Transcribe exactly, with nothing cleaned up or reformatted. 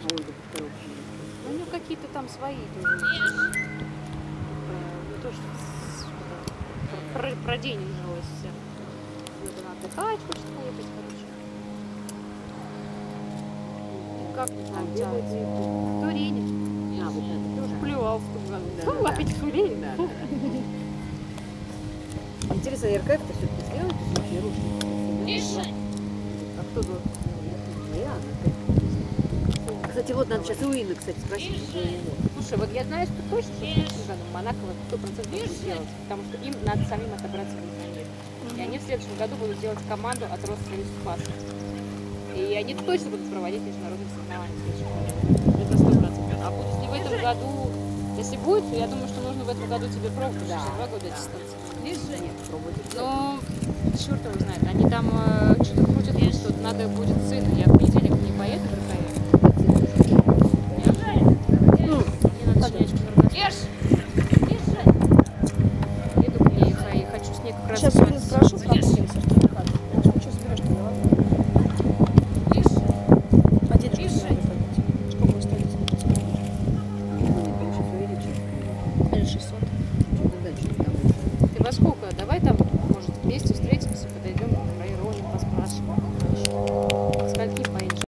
Ольга повторила. У нее какие-то там свои тоже. Ну, тоже про, про, про день жилось все. Вот она отдыхать хочет поехать, короче. И как не А где будет получается? ехать? В Турине. А, вот это. Ты уж плевал в том году. Да, Ну, да, опять в Турине. Да, да, да. Интересно, РКФ-то все-таки сделают эти рушники? А кто должен? Кстати, вот надо сейчас у Инны, кстати, спросить. Слушай, вот я знаю, что точно, что в следующем году Монако вот сто процентов будет сделать, потому что им надо самим отобраться в Израиле. И они в следующем году будут делать команду от Россоюз Спаса. И они точно будут проводить международные соревнования в следующем году. Это сто процентов. А будет ли в этом году, если будет, то я думаю, что нужно в этом году тебе пробовать, потому что два года дистанции. Нет, пробуйте. Но черт его знает, они там э, что-то крутят, что надо будет сын. Я в понедельник не поеду в РКФ. Ну, Еду к ней и хочу с ней как раз... Сейчас я спрошу, как сертификат. Что соберешь, ты ладно? А денежку не надо платить. Сколько стоит сертификат? сейчас увеличим. Или шестьсот. Что дальше? Ты во сколько? Давай там, может, вместе встретимся.